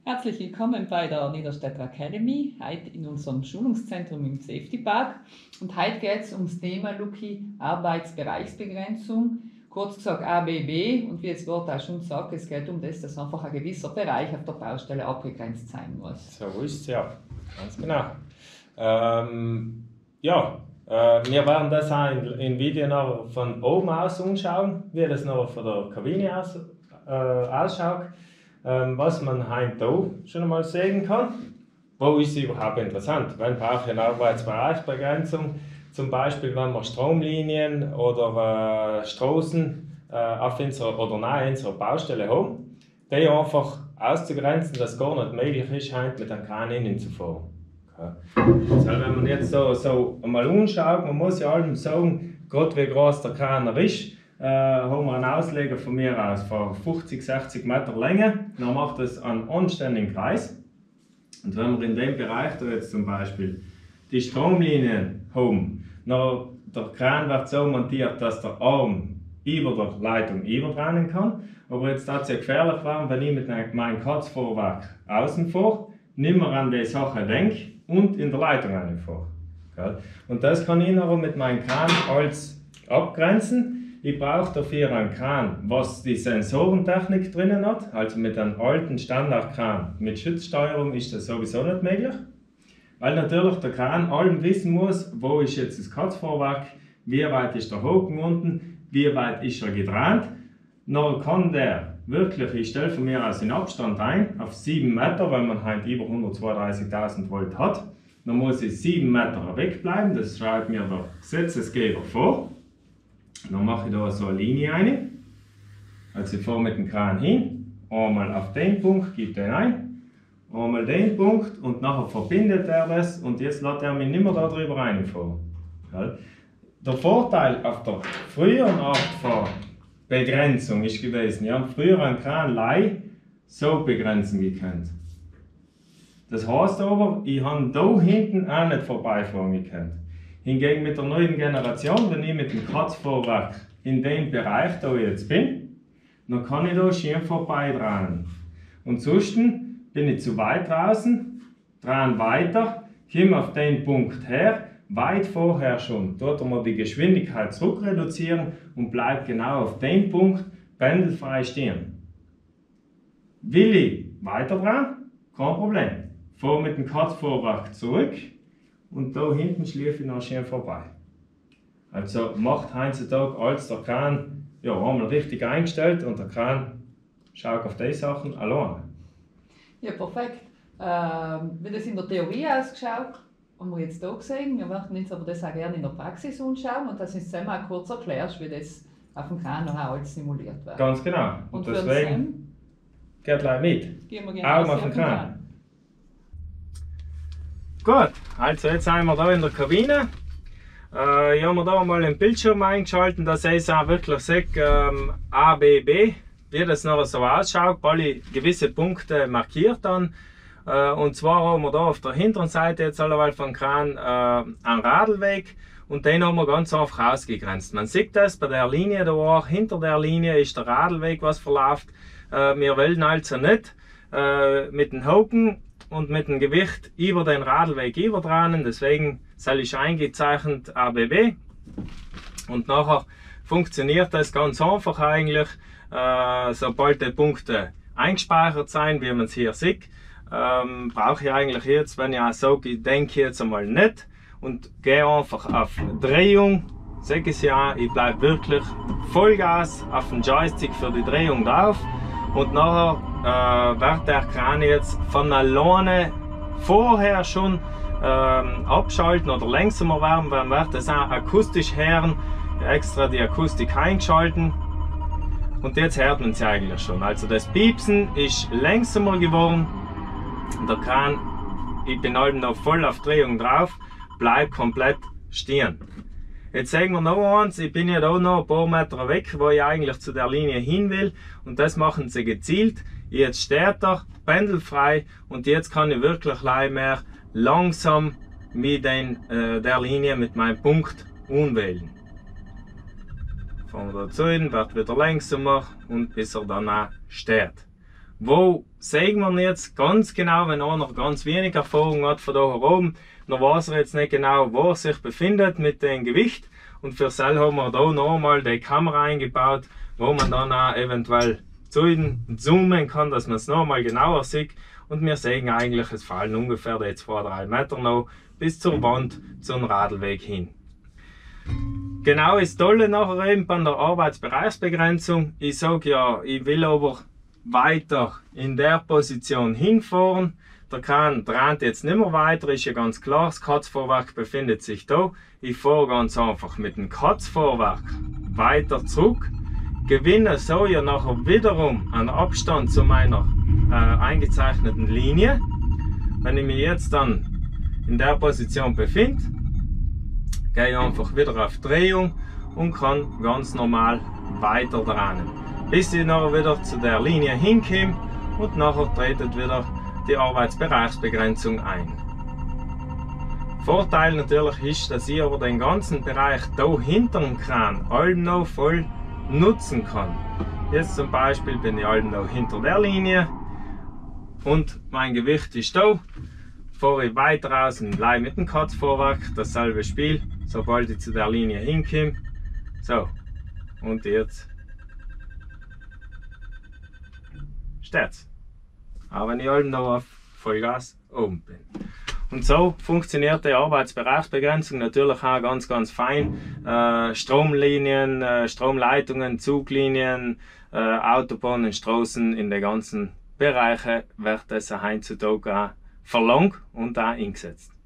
Herzlich willkommen bei der Niederstädter Academy, heute in unserem Schulungszentrum im Safety Park. Und heute geht es ums Thema Luki, Arbeitsbereichsbegrenzung, kurz gesagt ABB. Und wie das Wort auch schon sagt, es geht um das, dass einfach ein gewisser Bereich auf der Baustelle abgegrenzt sein muss. So ist es ja, ganz genau. Wir werden das auch in Video noch von oben aus anschauen, wie das noch von der Kabine aus ausschaut. Was man heute hier schon einmal sehen kann. Wo ist es überhaupt interessant? Wenn brauche ich eine Arbeitsbereichsbegrenzung, zum Beispiel wenn wir Stromlinien oder Straßen oder nahe unserer Baustelle haben, die einfach auszugrenzen, dass es gar nicht möglich ist, heute mit einem Kran hineinzufahren. Okay. Also wenn man jetzt so einmal anschaut, man muss ja allem sagen, gerade wie groß der Kran ist, haben wir einen Ausleger von mir aus von 50-60 Meter Länge. Dann macht es einen anständigen Kreis. Und wenn wir in dem Bereich da jetzt zum Beispiel die Stromlinien haben, dann der Kran wird so montiert, dass der Arm über der Leitung überdrehen kann. Aber jetzt hat es ja gefährlich werden, wenn ich mit meinem Katzvorwerk außen fahre, nicht mehr an die Sache denke und in der Leitung reinfahre. Okay. Und das kann ich aber mit meinem Kran als abgrenzen. Ich brauche dafür einen Kran, was die Sensorentechnik drinnen hat. Also mit einem alten Standardkran mit Schutzsteuerung ist das sowieso nicht möglich. Weil natürlich der Kran allem wissen muss, wo ist jetzt das Katzvorwerk, wie weit ist der Haken unten, wie weit ist er gedreht. Dann kann der wirklich, ich stelle von mir aus den Abstand ein, auf 7 Meter, wenn man halt über 132.000 Volt hat. Dann muss ich 7 Meter wegbleiben, das schreibt mir der Gesetzesgeber vor. Dann mache ich da so eine Linie rein. Also ich fahre mit dem Kran hin, einmal auf den Punkt, gebe den ein, einmal den Punkt und nachher verbindet er das und jetzt lässt er mich nicht mehr da drüber reinfahren. Der Vorteil auf der früheren Art von Begrenzung ist gewesen, ich habe früher einen Kran so begrenzen gekannt. Das heißt aber, ich habe da hinten auch nicht vorbeifahren gekannt. Hingegen mit der neuen Generation, wenn ich mit dem Katzvorwerk in dem Bereich da jetzt bin, dann kann ich da schön vorbeidrehen. Und sonst bin ich zu weit draußen, drehe weiter, komme auf den Punkt her, weit vorher schon. Dort wir die Geschwindigkeit zurück reduzieren und bleibt genau auf dem Punkt pendelfrei stehen. Will ich weiter drehen? Kein Problem. Fahre mit dem Katzvorwerk zurück. Und da hinten schlief ich noch schön vorbei. Also macht heutzutage alles der Kran einmal richtig eingestellt und der Kran schaut auf die Sachen alleine. Ja, perfekt. Wie das in der Theorie ausgeschaut, haben wir jetzt hier gesehen. Wir möchten uns aber das auch gerne in der Praxis anschauen und dass du uns mal kurz erklärst, wie das auf dem Kran noch alles simuliert wird. Ganz genau. Und deswegen geht gleich mit. Gehen wir gerne auf den Kran. Gut, also jetzt sind wir hier in der Kabine. Ich habe mir da mal den Bildschirm eingeschaltet, dass ich auch wirklich sehe, ABB, wie das noch so ausschaut, alle gewisse Punkte markiert dann. Und zwar haben wir da auf der hinteren Seite jetzt alleweil vom Kran einen Radlweg und den haben wir ganz einfach ausgegrenzt. Man sieht das bei der Linie da auch, hinter der Linie ist der Radlweg, was verläuft. Wir wollen also nicht mit den Haken und mit dem Gewicht über den Radlweg überdrehen, deswegen soll ich eingezeichnet ABB und nachher funktioniert das ganz einfach eigentlich, sobald die Punkte eingespeichert sind, wie man es hier sieht, brauche ich eigentlich jetzt, wenn ich auch so denke, jetzt einmal nicht und gehe einfach auf Drehung, sage es ja, ich bleibe wirklich Vollgas auf den Joystick für die Drehung drauf. Und nachher wird der Kran jetzt von alleine vorher schon abschalten oder langsamer werden, dann wird es auch akustisch hören, extra die Akustik eingeschalten. Und jetzt hört man es eigentlich schon. Also das Piepsen ist langsamer geworden. Der Kran, ich bin halt noch voll auf Drehung drauf, bleibt komplett stehen. Jetzt sagen wir noch eins, ich bin ja da noch ein paar Meter weg, wo ich eigentlich zu der Linie hin will und das machen sie gezielt. Jetzt steht er pendelfrei und jetzt kann ich wirklich mehr langsam mit der Linie mit meinem Punkt umwählen. Fahren wir dazu hin, wird wieder langsamer und bis er dann auch steht. wo sehen wir jetzt ganz genau, wenn er noch ganz wenig Erfahrung hat von da oben, dann weiß er jetzt nicht genau, wo er sich befindet mit dem Gewicht. Und für das haben wir da nochmal die Kamera eingebaut, wo man dann auch eventuell zoomen kann, dass man es nochmal genauer sieht. Und wir sehen eigentlich, es fallen ungefähr die 2-3 Meter noch bis zur Wand, zum Radlweg hin. Genau ist das Tolle nachher eben bei der Arbeitsbereichsbegrenzung. Ich sage ja, ich will aber weiter in der Position hinfahren. Der Kran dreht jetzt nicht mehr weiter, ist ja ganz klar, das Katzvorwerk befindet sich da. Ich fahre ganz einfach mit dem Katzvorwerk weiter zurück, gewinne so ja nachher wiederum einen Abstand zu meiner eingezeichneten Linie. Wenn ich mich jetzt dann in der Position befinde, gehe ich einfach wieder auf Drehung und kann ganz normal weiter drehen, bis ich nachher wieder zu der Linie hinkomme und nachher tretet wieder die Arbeitsbereichsbegrenzung ein. Vorteil natürlich ist, dass ich aber den ganzen Bereich hier hinter dem Kran allem noch voll nutzen kann. Jetzt zum Beispiel bin ich allem noch hinter der Linie und mein Gewicht ist da. Fahre ich weiter aus und bleibe mit dem Katzvorwerk, dasselbe Spiel, sobald ich zu der Linie hinkomme. So, und jetzt steht's. Auch wenn ich allem noch auf Vollgas oben bin. Und so funktioniert die Arbeitsbereichsbegrenzung natürlich auch ganz fein. Stromlinien, Stromleitungen, Zuglinien, Autobahnen, Straßen, in den ganzen Bereichen wird das heutzutage auch verlangt und auch eingesetzt.